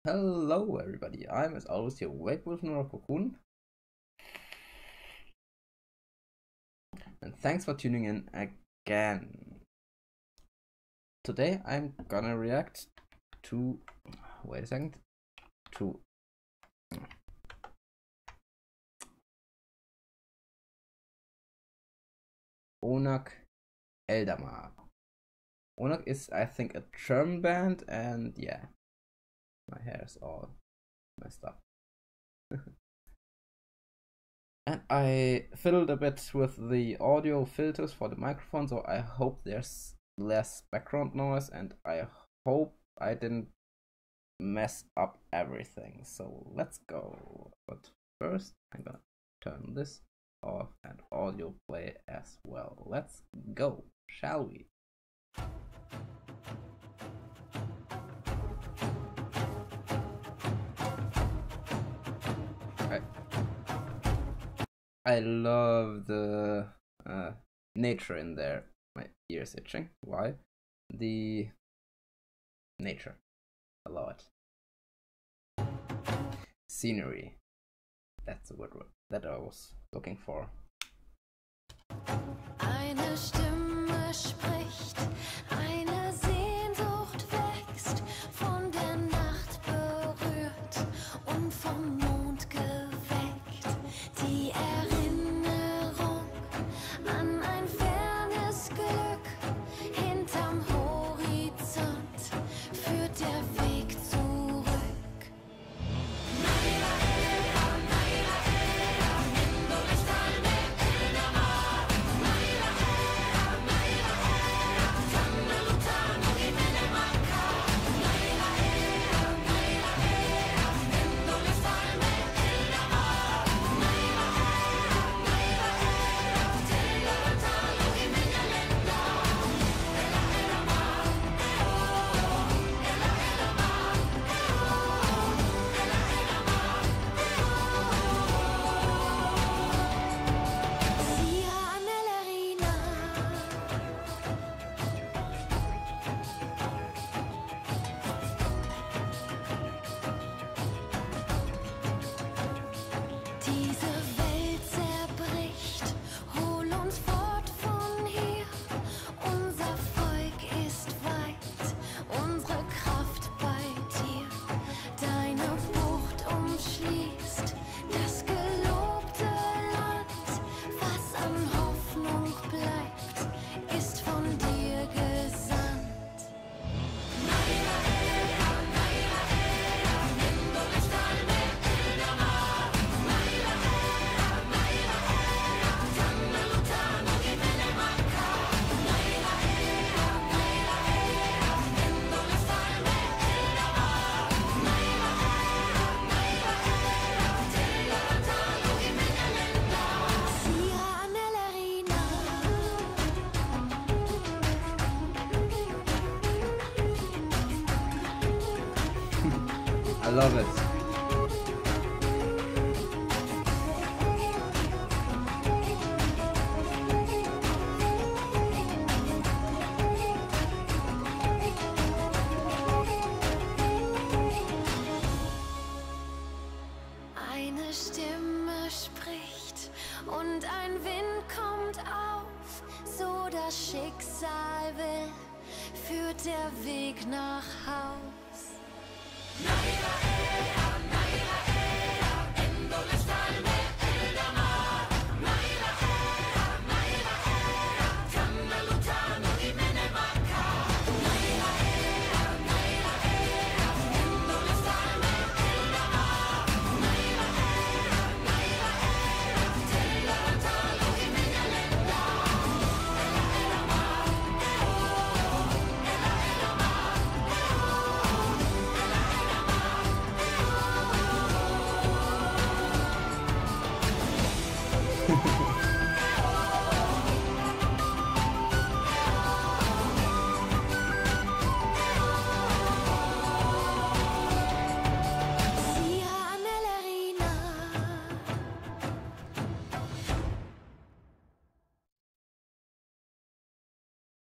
Hello everybody, I'm as always here Wake with Nora Cocoon, and thanks for tuning in again. Today I'm gonna react to, wait a second, to Oonagh Eldamar. Oonagh is, I think, a German band, and yeah, my hair is all messed up. And I fiddled a bit with the audio filters for the microphone, so I hope there's less background noise, and I hope I didn't mess up everything. So let's go. But first, I'm gonna turn this off and audio play as well. Let's go, shall we? I love the nature in there. My ears itching. Why? The nature. I love it. Scenery. That's a word that I was looking for. Eine Stimme spricht, eine Sehnsucht wächst, von der Nacht berührt und vom Mond geweckt. Die Erinnerung an ein fernes Glück, hinterm Horizont führt der Weg zurück. Diese Welt zerbricht, hol uns fort von hier. Unser Volk ist weit, unsere Kraft bei dir. Deine Bucht umschließt das gelobte Land. Was an Hoffnung bleibt, ist von dir gesandt. I love it. Eine Stimme spricht und ein Wind kommt auf, so das Schicksal will, führt der Weg nach Haus.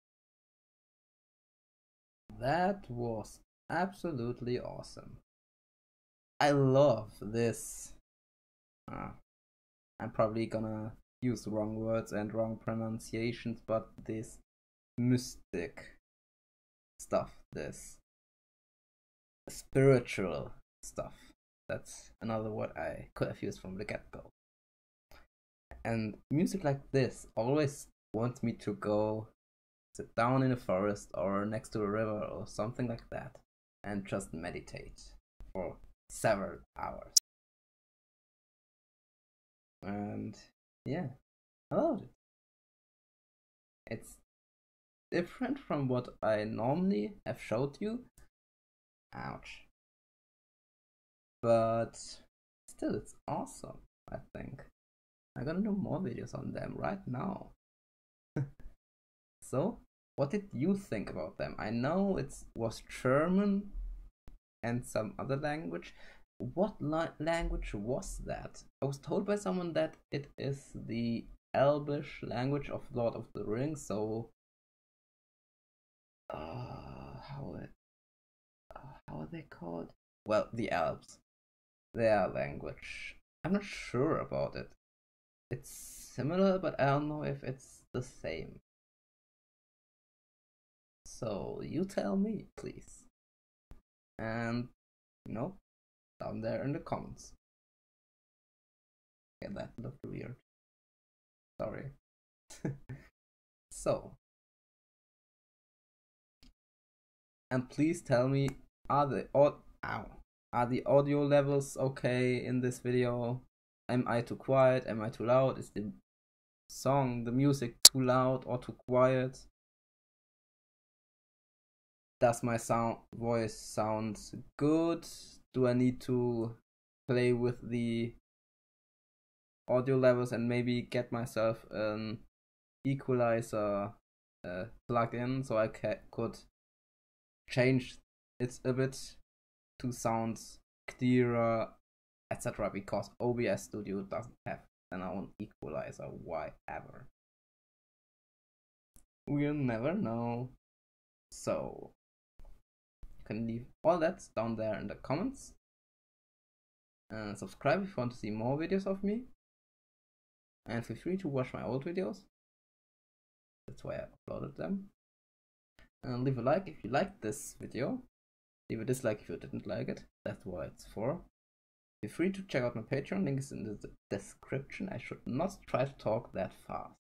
That was absolutely awesome. I love this. I'm probably gonna use wrong words and wrong pronunciations, but this mystic stuff, this spiritual stuff. That's another word I could have used from the get-go. And music like this always wants me to go sit down in a forest or next to a river or something like that and just meditate for several hours. And yeah, I love it. It's different from what I normally have showed you. Ouch. But still, it's awesome, I think. I'm gonna do more videos on them right now. So, what did you think about them? I know it was German and some other language. What language was that? I was told by someone that it is the Elvish language of Lord of the Rings, so how are they called? Well, the elves. Their language. I'm not sure about it. It's similar, but I don't know if it's the same. So you tell me, please. And down there in the comments. Yeah, that looked weird. Sorry. So, and please tell me, are the audio levels okay in this video? Am I too quiet? Am I too loud? Is the music too loud or too quiet? Does my voice sound good? Do I need to play with the audio levels and maybe get myself an equalizer plug-in so I could change it a bit to sound clearer, etc. Because OBS Studio doesn't have an own equalizer. Why ever? We'll never know. So you can leave all that down there in the comments. And subscribe if you want to see more videos of me. And feel free to watch my old videos. That's why I uploaded them. And leave a like if you liked this video. Leave a dislike if you didn't like it. That's what it's for. Feel free to check out my Patreon. Link is in the description. I should not try to talk that fast,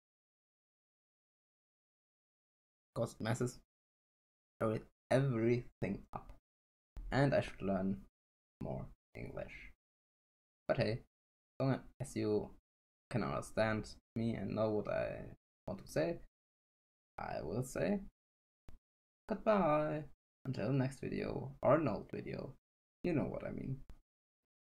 because it messes everything up. And I should learn more English. But hey, as long as you can understand me and know what I want to say, I will say goodbye until next video or an old video. You know what I mean.